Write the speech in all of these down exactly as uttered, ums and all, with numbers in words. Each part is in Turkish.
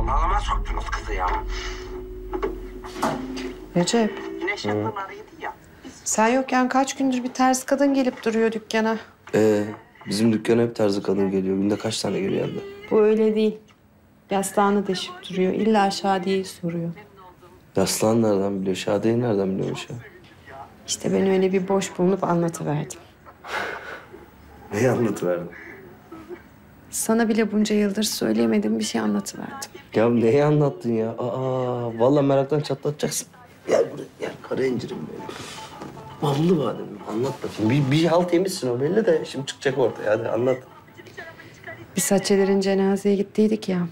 Bunalıma soktunuz kızı ya. Recep. Güneş yakınlarıydı ya. Sen yokken kaç gündür bir terzi kadın gelip duruyor dükkana. Ee, bizim dükkana hep tarzı kadın geliyor. Günde kaç tane geliyor hem de? Bu öyle değil. Yastığını deşip duruyor. İlla Şadiye'yi soruyor. Yaslan nereden biliyor? Şadiye'yi nereden biliyormuş ya? İşte ben öyle bir boş bulunup anlatıverdim. Neyi anlatıverdin? Sana bile bunca yıldır söyleyemediğim bir şey anlatıverdim. Ya neyi anlattın ya? Aa, vallahi meraktan çatlatacaksın. Gel buraya, gel. Kara incirim benim. Ballı badem. Anlat bakayım. Bir, bir halt yemişsin o belli de şimdi çıkacak ortaya. Hadi anlat. Biz Hatice'lerin cenazeye gittiydik ya.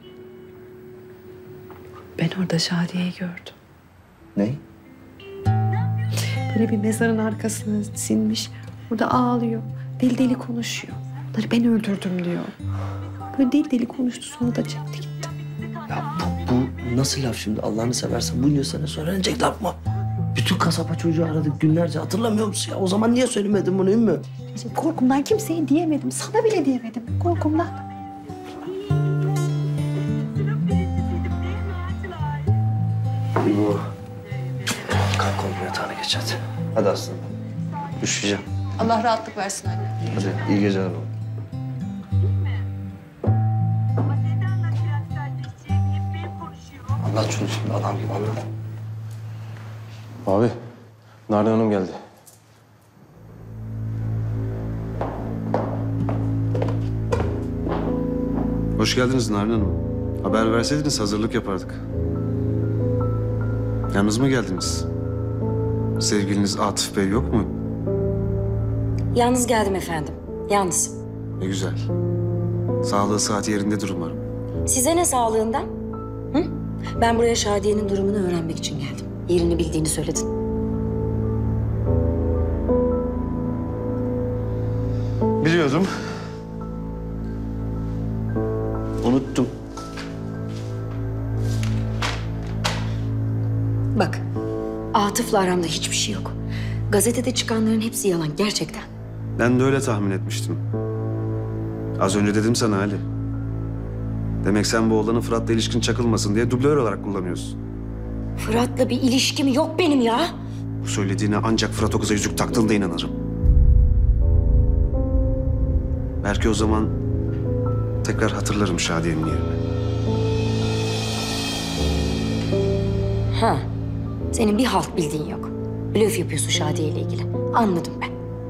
Ben orada Şadiye'yi gördüm. Ne? Böyle bir mezarın arkasına sinmiş. Burada ağlıyor. Deli deli konuşuyor. Bunları ben öldürdüm diyor. Böyle deli deli konuştu sonra da çekti gitti. Ya bu, bu nasıl laf şimdi? Allah'ını seversen bunca sene sonra öğrenecek laf mı? Bütün kasaba çocuğu aradık günlerce. Hatırlamıyor musun ya? O zaman niye söylemedin bunu Ümmü? Korkumdan kimseye diyemedim. Sana bile diyemedim. Korkumdan. Bu. Kalk oğlum yatağına geç hadi. Hadi aslanım. Üşüyeceğim. Allah rahatlık versin anne. Hadi iyi geceler oğlum. Anlat şunu şimdi adam gibi anlat. Abi, Nalan Hanım geldi. Hoş geldiniz Nalan Hanım. Haber verseydiniz hazırlık yapardık. Yalnız mı geldiniz? Sevgiliniz Atıf Bey yok mu? Yalnız geldim efendim. Yalnız. Ne güzel. Sağlığı saati yerindedir umarım. Size ne sağlığından? Hı? Ben buraya Şadiye'nin durumunu öğrenmek için geldim. Yerini bildiğini söyledin. Biliyordum. Unuttum. Bak, Atıf'la aramda hiçbir şey yok. Gazetede çıkanların hepsi yalan, gerçekten. Ben de öyle tahmin etmiştim. Az önce dedim sana Ali. Demek sen bu oğlanın Fırat'la ilişkin çakılmasın diye dublör olarak kullanıyorsun. Fırat'la bir ilişkim yok benim ya. Bu söylediğine ancak Fırat o kıza yüzük taktığında inanırım. Belki o zaman tekrar hatırlarım Şadiye'nin yerini. Ha, senin bir halt bildiğin yok. Blöf yapıyorsun Şadiye ile ilgili. Anladım ben.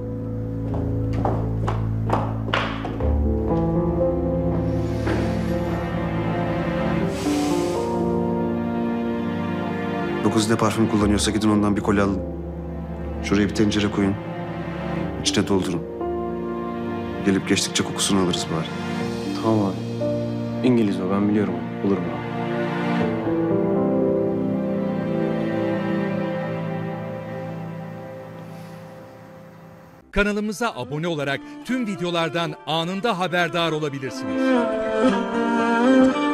Bu kız ne parfüm kullanıyorsa gidin ondan bir kolye alın. Şuraya bir tencere koyun. İçine doldurun. Gelip geçtikçe kokusunu alırız bari. Tamam abi. İngiliz o, ben biliyorum. Bulurum abi. Kanalımıza abone olarak tüm videolardan anında haberdar olabilirsiniz.